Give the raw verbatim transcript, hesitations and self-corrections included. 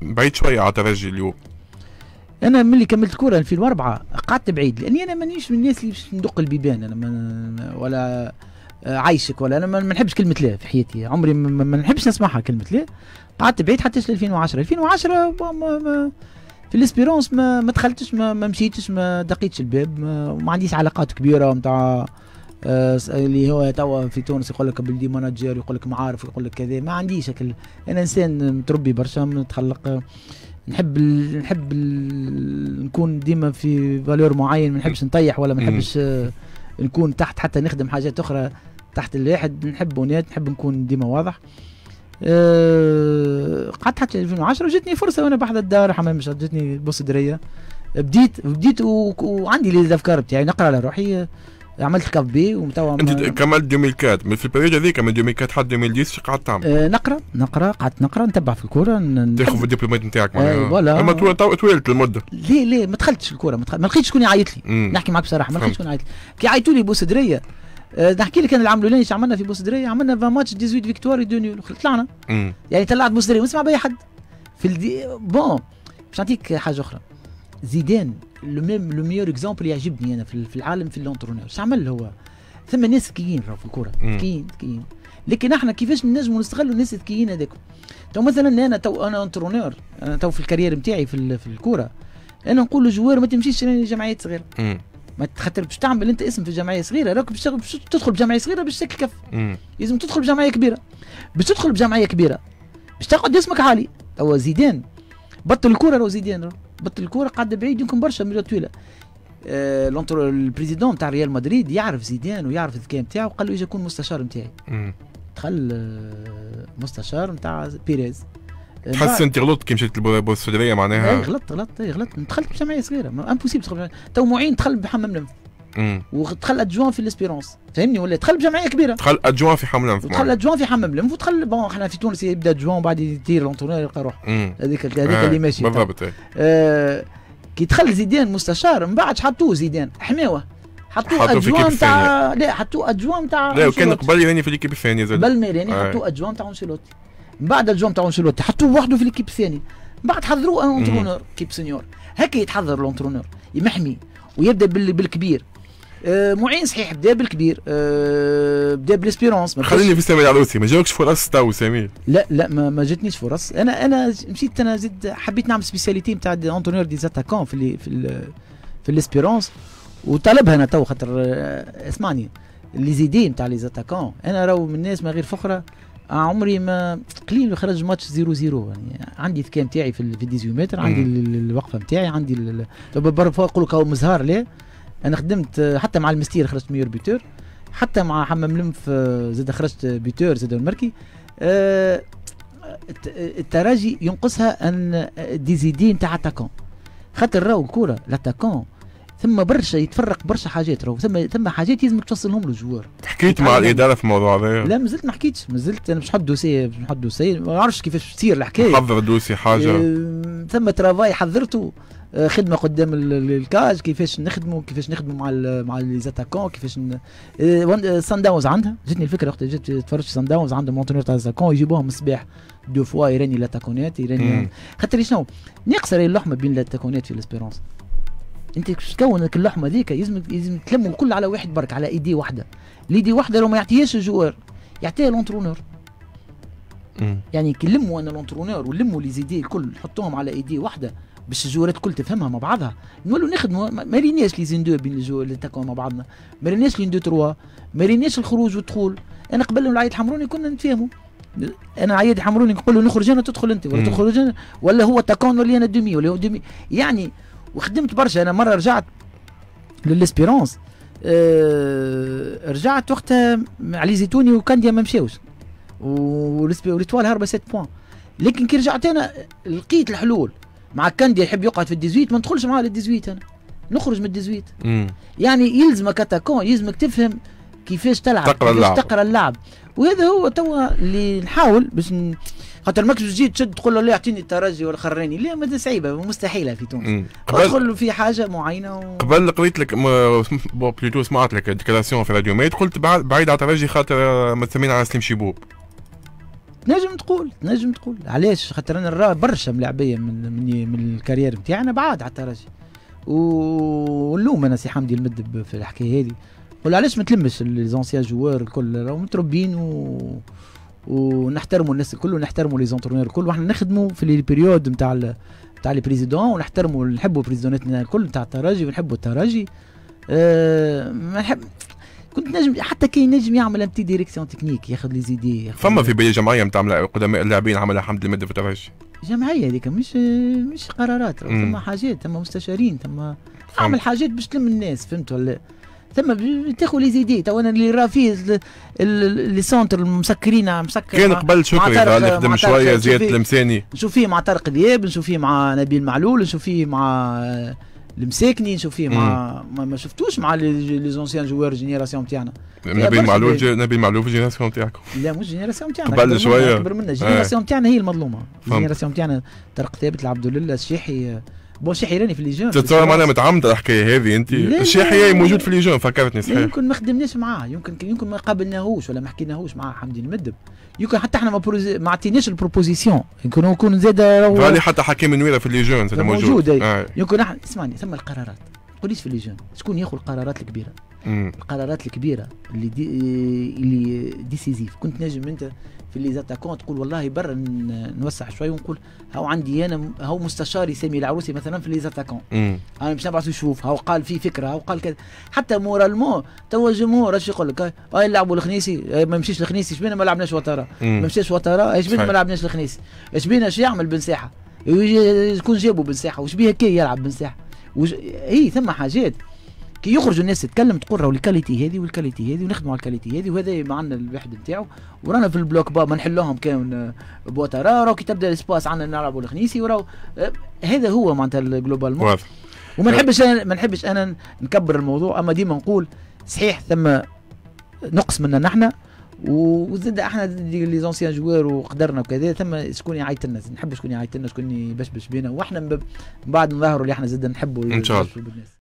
بعيد شويه على الترجي اليوم. انا ملي كملت كوره ألفين وأربعة قعدت بعيد، لاني انا مانيش من الناس اللي باش ندق البيبان، انا من ولا عايشك ولا انا ما نحبش كلمه لا في حياتي، عمري ما, ما نحبش نسمعها كلمه لا. قعدت بعيد حتى ألفين وعشرة ألفين وعشرة ما ما في الاسبيرونس ما, ما دخلتش ما, ما مشيتش ما دقيتش الباب، ما, ما عنديش علاقات كبيره نتاع آه اللي هو توا في تونس يقول لك بالدي مانجر، يقول لك معارف، يقول لك كذا، ما عنديش هكل. انا انسان متربي برشا متخلق، نحب ال نحب ال نكون ديما في فالور معين، ما نحبش نطيح ولا ما نحبش آه نكون تحت حتى نخدم حاجات اخرى تحت الواحد، نحب ونات، نحب نكون ديما واضح. أه قعدت حتى ألفين وعشرة وجتني فرصه وانا بحذا الدار حمام مشهد، جتني بوسدريه، بديت بديت وعندي لي الافكار بتاعي نقرا على روحي، عملت كاف بي ومتوا انت كملت ألفين وأربعة في البريود هذيك من ألفين وأربعة حد ألفين وعشرة قعدت تعمل؟ أه نقرا نقرا قعدت نقرا نتبع في الكوره، تاخذ الدبلومات نتاعك معناها. فوالا اما طولت المده. ليه ليه ما دخلتش الكوره، ما, ما لقيتش شكون يعيط لي، نحكي معك بصراحه ما لقيتش شكون يعيط لي، كي عيطوا لي بوسدريه أه نحكي لك انا العام الاولاني ايش عملنا في بوسدريه، عملنا ثمانية ماتش ثمانية عشر فيكتوار و نول طلعنا. مم. يعني طلعت بوسدريه ما نسمع بأي حد في الدي... بون باش نعطيك حاجه اخرى. زيدان لو ميم لو ميور اكزومبل يعجبني انا في العالم في اللونترونور، ايش عمل هو؟ ثم ناس ذكيين في الكوره، ذكيين ذكيين، لكن احنا كيفاش نجموا نستغلوا الناس الذكيين هذاك؟ تو مثلا انا تو انا انترونور، انا تو في الكارير نتاعي في في الكوره، انا نقول للجوار ما تمشيش لجمعيات صغيره، ما تخاطر باش تعمل انت اسم في جمعيه صغيره، راك باش تدخل بجمعيه صغيره باش تاكل كف، لازم تدخل بجمعيه كبيره، باش تدخل بجمعيه كبيره باش تقعد اسمك عالي. تو زيدان بطل الكوره، راهو زيدان بطل الكوره قعد بعيد يمكن برشا مده طويله. آه البريزيدون تاع ريال مدريد يعرف زيدان ويعرف الذكاء نتاعو، قال له اجي كون مستشار نتاعي. دخل آه مستشار نتاع بيريز. تحس انت غلطت كي مشيت للبوسدريه معناها؟ اي غلطت غلطت اي غلطت، دخلت بجمعيه صغيره امبوسيبل تدخل. تو معين دخل بحمام لنف ودخل ادجوان في الاسبيرونس، فهمني ولا؟ دخل بجمعيه كبيره، دخل ادجوان في حمام لنف، دخل ادجوان في حمام لنف، ودخل بون احنا في تونس يبدا ادجوان وبعد يطير لونتونور يلقى روح، هذيك هذيك اللي ماشي بالضبط. آه كي دخل زيدان مستشار من بعد حطوه زيدان حماوه، حطوه ادجوان تاع لا حطوه ادجوان تاع لا، وكان قبل يراني في ليكيب الثانيه زاد قبل ما يراني حطوه ادجوان تاع انشيلوتي، من بعد ادجوان تاع انشيلوتي حطوه وحده في ليكيب الثاني، من بعد حضروه انترونور كيب سينيور. هكا يتحضر الانترونور يمحمي ويبدا بالكبير. آه معين صحيح بدا بالكبير، آه بدا بالاسبيرونس. خليني في سامي العروسي، ما جاوكش فرص تو سامي؟ لا لا ما, ما جاتنيش فرص، انا انا مشيت انا زدت حبيت نعمل سبيسياليتي نتاع انترونور دي زاتاكون في ال في ال في الاسبيرونس، وطلبها انا تو خاطر آه اسمعني اللي زيدين نتاع لي زاتاكون، انا راهو من الناس ما غير فخره عمري ما قليل خرج ماتش زيرو زيرو، يعني عندي الذكاء نتاعي في في ثمانية عشر متر، عندي الوقفه نتاعي، عندي برا يقول لك هو مزهار. ليه؟ انا خدمت حتى مع المستير خرجت ميور بيتور، حتى مع حمام لمف زاد خرجت بيتور زاد المركي. أه التراجي ينقصها ان دي زيدين تاع اتاكون، خاطر راهو الكوره الاتاكون ثم برشا يتفرق برشا حاجات، راهو ثم ثم حاجات لازمك توصلهم للجوار. حكيت مع الاداره في الموضوع هذا؟ لا مازلت ما حكيتش، مازلت انا مش نحط دوسي مش نحط دوسي، ما نعرفش كيفاش تصير الحكايه. حضر دوسي حاجه أه ثم ترافاي حضرته، أه خدمه قدام الكاج، كيفاش نخدموا كيفاش نخدموا مع ال مع لي زاتاكون، كيفاش أه سان داونز عندها، جاتني الفكره وقت جيت تفرجت سان داونز عندهم مونتونير تاع زاتاكون يجيبوهم الصباح دو فوا يراني لاتاكونات يراني، خاطر شنو ناقصه اللحمه بين لاتاكونات في الاسبيرونس. انت باش تكون اللحمه هذيك لازم لازم تلموا الكل على واحد برك، على ايدي واحده، الايدي واحده لو ما يعطيهاش الجوار يعطيها لونترونور. يعني كي نلموا انا لونترونور ونلموا لي زيدي الكل نحطوهم على ايدي واحده باش الجوارات الكل تفهمها مع بعضها، نولوا نخدموا. ما ريناش لي زين دو بين الجوار اللي تاكلوا مع بعضنا، ما ريناش لين دو تروا، ما ريناش الخروج والدخول. انا قبل العيد حمروني كنا نتفاهموا، انا عيد حمروني نقول له نخرج انا تدخل انت، ولا تخرج انا، ولا هو تاكون ولا انا دومي ولا هو دومي يعني. وخدمت برشا. انا مره رجعت للاسبيرونس، أه رجعت وقتها علي زيتوني وكانديا ما مشاوش، وليتوال هربة ست بوان، لكن كي رجعت انا لقيت الحلول مع كانديا يحب يقعد في الديزويت، ما ندخلش معاه للديزويت، انا نخرج من الديزويت. يعني يلزمك اتاكون، يلزمك تفهم كيفاش تلعب، تقرا كيفاش اللعب. تقرا اللعب، وهذا هو توا اللي نحاول باش ن... خاطر ماكش تجي تشد تقول له لا اعطيني الترجي ولا خراني، لا ماذا صعيبه مستحيله في تونس. ادخل في حاجه معينه و... قبل قريت لك م... بلوتو سمعت لك ديكلاسيون في راديو ميت، قلت بعيد على الترجي خاطر متسمين على سليم شيبوب. تنجم تقول تنجم تقول علاش خاطر انا نرى برشا ملاعبيه من من من الكارير نتاعنا بعاد على الترجي ونلوم انا سي حمدي المدب في الحكايه هذه نقول علاش ما تلمش لي زونسيان جوار الكل راهم متربين و ونحترموا الناس الكل ونحترموا لي زونترونور الكل واحنا نخدموا في لي بيريود نتاع نتاع لي بريزيدون ونحترموا نحبوا بريزيدوناتنا الكل نتاع الترجي ونحبوا الترجي أه ما نحب كنت نجم حتى كي نجم يعمل ان بتي ديريكسيون تكنيك ياخذ لي زيدي فما في بي جمعيه نتاع قدماء اللاعبين عملها حمدي المدب في الترجي جمعيه هذيك مش مش قرارات ثم حاجات ثم مستشارين ثم اعمل حاجات باش تلم الناس فهمت ولا ثم تاخذ لي زيدي تو انا اللي راه فيه لي سونتر المسكرين مسكر كان قبل شكري اللي خدم شويه زياد المساني نشوف فيه مع طارق دياب نشوف فيه مع نبيل معلول نشوف فيه مع المساكني نشوف فيه مع ما, ما شفتوش مع لي زونسيان جوار جينيراسيون تاعنا نبيل معلول نبيل معلول في الجينيراسيون تاعكم لا مش جينيراسيون تاعنا قبل شويه اكبر منا الجينيراسيون تاعنا هي المظلومه الجينيراسيون تاعنا طارق ثابت العبد لله الشيحي بون الشيحي راني في ليجون تتصور معنا متعمده الحكايه هذه انت الشيحي موجود في ليجون فكرتني صحيح يمكن ما خدمناش معاه يمكن يمكن ما قابلناهوش ولا ما حكيناهوش معاه حمدي المدب يمكن حتى احنا ما, ما عطيناش البروبوزيسيون يمكن يكون زاد فالي حتى حكيم نويره في ليجون زاد موجود, موجود آه. يمكن احنا اسمعني ثم القرارات ما تقوليش في ليجون شكون ياخذ القرارات الكبيره مم. القرارات الكبيره اللي دي اللي ديسيزيف كنت نجم انت في اللي زاتاكون تقول والله برا نوسع شوي ونقول هاو عندي انا هاو مستشاري سامي العروسي مثلا في اللي زاتاكون انا باش نبعث نشوف هاو قال في فكره هاو قال كذا حتى مورالمون توا الجمهور اش يقول لك هاي نلعبوا الخنيسي ما يمشيش الخنيسي شبينا ما لعبناش وترى ما مشاش وترى ايش بينا ما لعبناش الخنيسي ايش بينا اش يعمل بن ساحه يكون جابوا بن ساحه وش بيها كي يلعب بن ساحه وش... هي ثم حاجات كي يخرجوا الناس تتكلم تقول راهو الكاليتي هذه والكاليتي هذه ونخدموا على الكاليتي هذه وهذا معنا الواحد نتاعو ورانا في البلوك با ما نحلوهم كان بوترا راهو كي تبدا الاسباس عندنا نلعبوا الخنيسي وراهو هذا هو معناتها الجلوبال مو وما نحبش انا ما نحبش انا نكبر الموضوع اما ديما نقول صحيح ثم نقص منا نحن وزاد احنا لي زونسيان جوار وقدرنا وكذا ثم شكون يعيط لنا نحب شكون يعيط لنا شكون يبشبش بينا واحنا من بعد نظهروا اللي احنا زاد نحبوا ان شاء الله.